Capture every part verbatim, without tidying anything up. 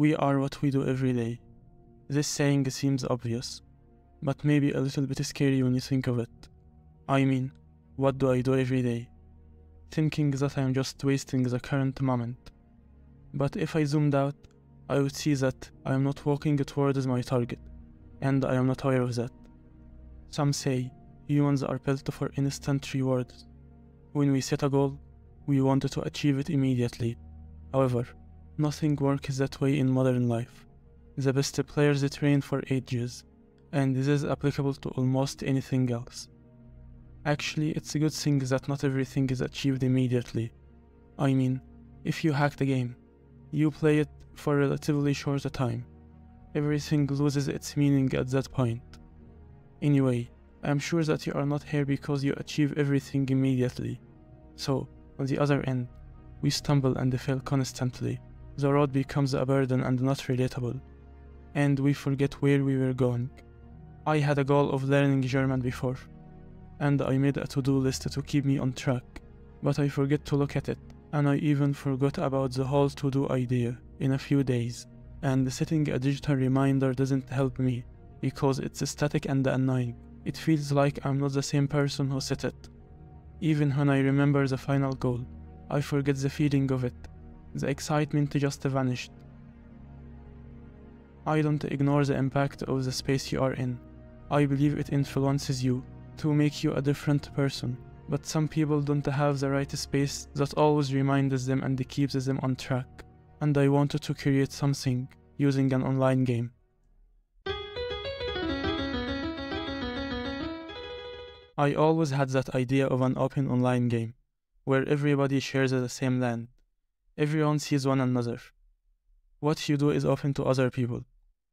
We are what we do every day. This saying seems obvious, but maybe a little bit scary when you think of it. I mean, what do I do every day? Thinking that I am just wasting the current moment. But if I zoomed out, I would see that I am not walking towards my target, and I am not aware of that. Some say humans are built for instant rewards. When we set a goal, we want to achieve it immediately. However, nothing works that way in modern life. The best players train for ages, and this is applicable to almost anything else. Actually, it's a good thing that not everything is achieved immediately. I mean, if you hack the game, you play it for a relatively short time. Everything loses its meaning at that point. Anyway, I am sure that you are not here because you achieve everything immediately. So, on the other end, we stumble and fail constantly. The road becomes a burden and not relatable, and we forget where we were going. I had a goal of learning German before, and I made a to-do list to keep me on track, but I forget to look at it, and I even forgot about the whole to-do idea in a few days, and setting a digital reminder doesn't help me, because it's static and annoying. It feels like I'm not the same person who set it. Even when I remember the final goal, I forget the feeling of it. The excitement just vanished. I don't ignore the impact of the space you are in. I believe it influences you to make you a different person, but some people don't have the right space that always reminds them and keeps them on track, and I wanted to create something using an online game. I always had that idea of an open online game, where everybody shares the same land. Everyone sees one another. What you do is open to other people.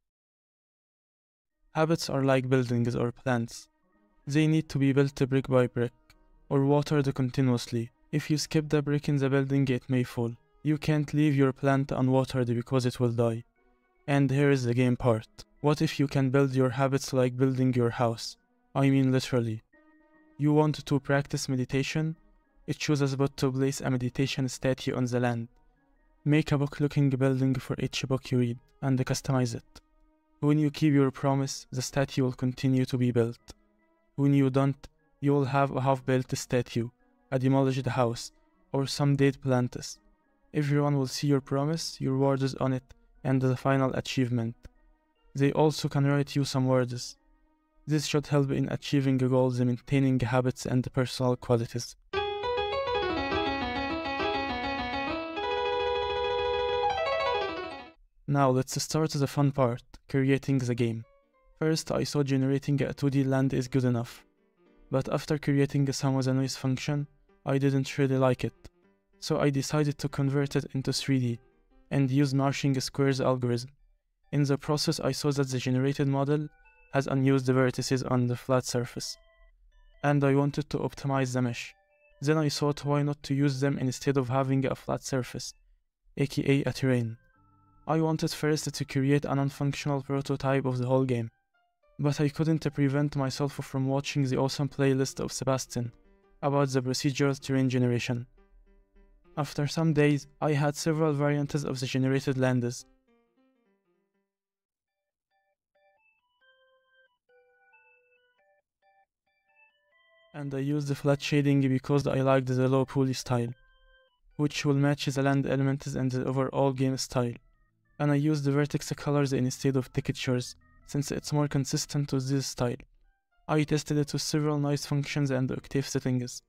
Habits are like buildings or plants. They need to be built brick by brick, or watered continuously. If you skip the brick in the building, it may fall. You can't leave your plant unwatered because it will die. And here is the game part. What if you can build your habits like building your house? I mean literally. You want to practice meditation? Choose a spot to place a meditation statue on the land. Make a book-looking building for each book you read, and customize it. When you keep your promise, the statue will continue to be built. When you don't, you will have a half-built statue, a demolished house, or some dead plants. Everyone will see your promise, your words on it, and the final achievement. They also can write you some words. This should help in achieving goals, maintaining habits, and personal qualities. Now let's start the fun part, creating the game. First, I thought generating a two D land is good enough, but after creating some with a noise function, I didn't really like it. So I decided to convert it into three D, and use Marching Squares algorithm. In the process, I saw that the generated model has unused vertices on the flat surface, and I wanted to optimize the mesh. Then I thought why not to use them instead of having a flat surface, aka a terrain. I wanted first to create a non-functional prototype of the whole game, but I couldn't prevent myself from watching the awesome playlist of Sebastian about the procedural terrain generation. After some days, I had several variants of the generated lands. And I used the flat shading because I liked the low poly style, which will match the land elements and the overall game style. And I used the vertex colors instead of textures, since it's more consistent with this style. I tested it with several noise functions and octave settings.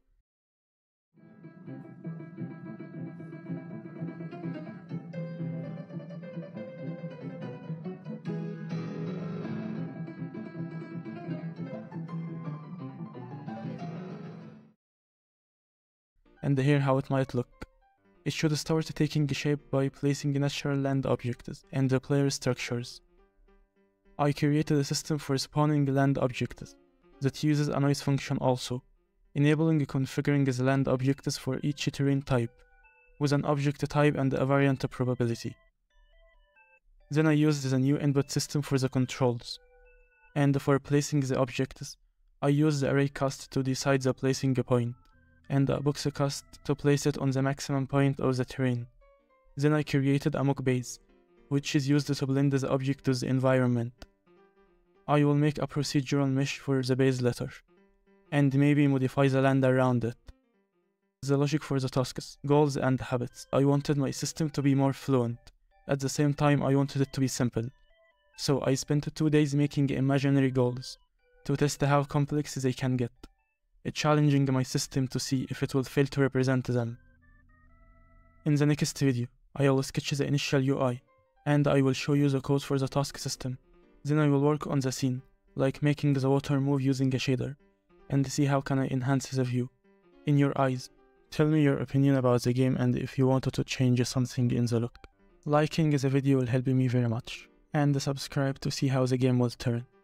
And here how it might look. It should start taking shape by placing natural land objects and the player structures. I created a system for spawning land objects that uses a noise function also, enabling configuring the land objects for each terrain type, with an object type and a variant probability. Then I used the new input system for the controls, and for placing the objects, I used the array cast to decide the placing point, and a box cast to place it on the maximum point of the terrain. Then I created a mock base, which is used to blend the object to the environment. I will make a procedural mesh for the base layer, and maybe modify the land around it. The logic for the tasks, goals, and habits. I wanted my system to be more fluent. At the same time, I wanted it to be simple. So I spent two days making imaginary goals to test how complex they can get, challenging my system to see if it will fail to represent them. In the next video, I will sketch the initial U I, and I will show you the code for the task system. Then I will work on the scene, like making the water move using a shader, and see how can I enhance the view. In your eyes, tell me your opinion about the game and if you wanted to change something in the look. Liking the video will help me very much, and subscribe to see how the game will turn.